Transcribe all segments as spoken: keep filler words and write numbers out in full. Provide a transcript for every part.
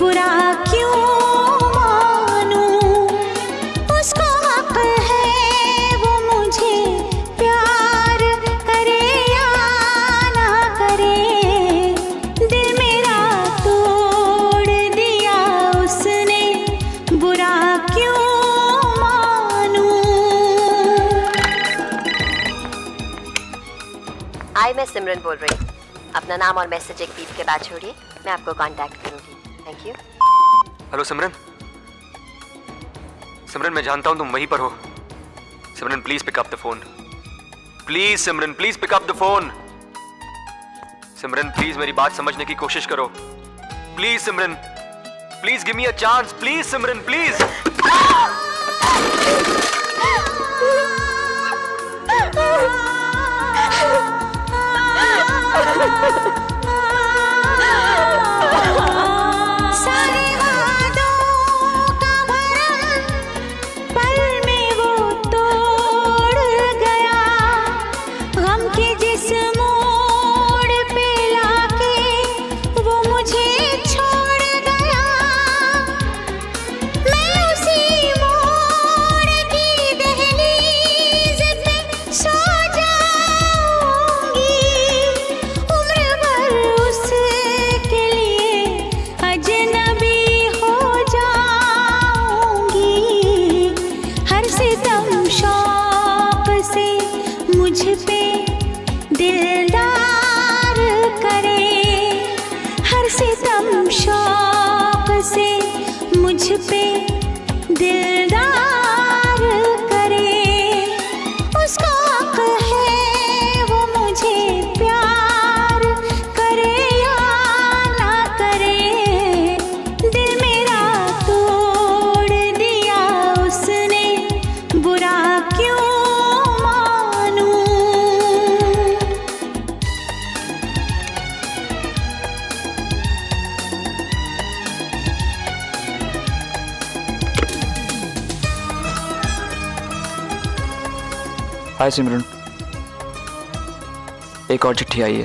बुरा क्यों मानूं, उसको हक है वो मुझे प्यार करे या ना करे। दिल मेरा तोड़ दिया उसने, बुरा क्यों मानूं। हाय, मैं सिमरन बोल रही हूँ। अपना नाम और मैसेज एक बीप के बाद छोड़िए, मैं आपको कांटेक्ट करूंगी। Thank you. Hello Simran. Simran, मैं जानता हूं तुम वहीं पर हो। Simran please pick up the phone. Please Simran, please pick up the phone. Simran please मेरी बात समझने की कोशिश करो। Please Simran, please give me a chance. Please Simran, please. सारे वादों का भरम पल में वो तोड़ गया, गम के जिस मोड़ पे लाके वो मुझे छोड़ गया। मैं उसी मोड़ की दहलीज पे सो जाऊंगी, उम्र भर उसके लिए अजनबी हो जाऊंगी। हर सितम शौक से मुझ पे दिलदार करे, हर सितम शौक से मुझ पे दिलदार करे। उसको हक है वो मुझे प्यार करे या ना करे। दिल मेरा तोड़ दिया उसने, बुरा क्यों मानूं। हाय सिमरन, एक और चिट्ठी आई है।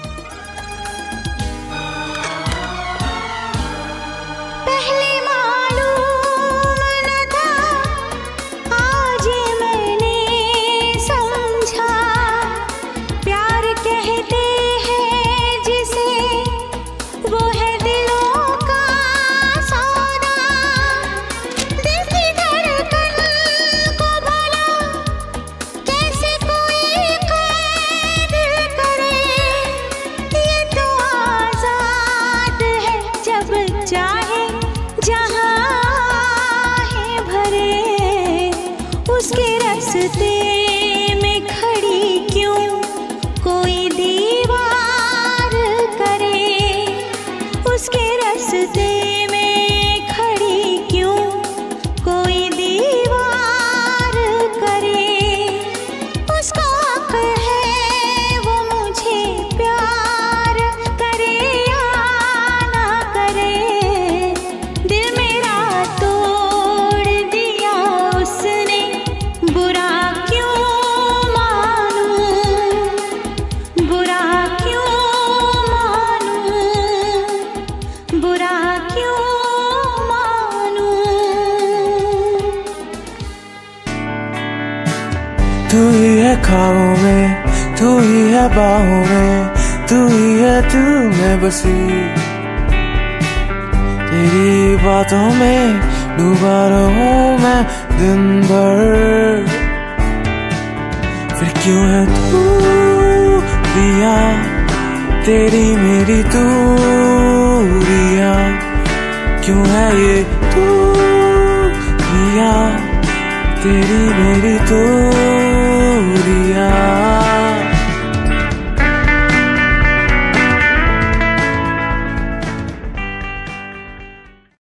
पहले मालूम न था, आज मैंने समझा। प्यार कहते हैं जिसे, वो है दिलों का सौदा। दिल की धड़कन को भला कैसे कोई कैद करे। ये तो आजाद है, जब चाहे जहाँ है भरे। उसके रास्ते में खड़ी क्यों कोई दीवार करे। उसके रास्ते में खड़ी क्यों कोई दीवार करे। उसको हक है वो मुझे प्यार करे या ना करे। दिल मेरा तोड़ दिया उसने, बुरा क्यों मानूं, बुरा क्यों मानूं, बुरा क्यों मानूं। तू ही है ख्वाबों में, तू ही है बाहों में, तू ही है दिल में बसी। तेरी बातों में डूबा रहूं मैं दिन भर। फिर क्यों है दूरियां, तेरी मेरी दूरियां। क्यों है ये दूरियां, तेरी मेरी दूरियां।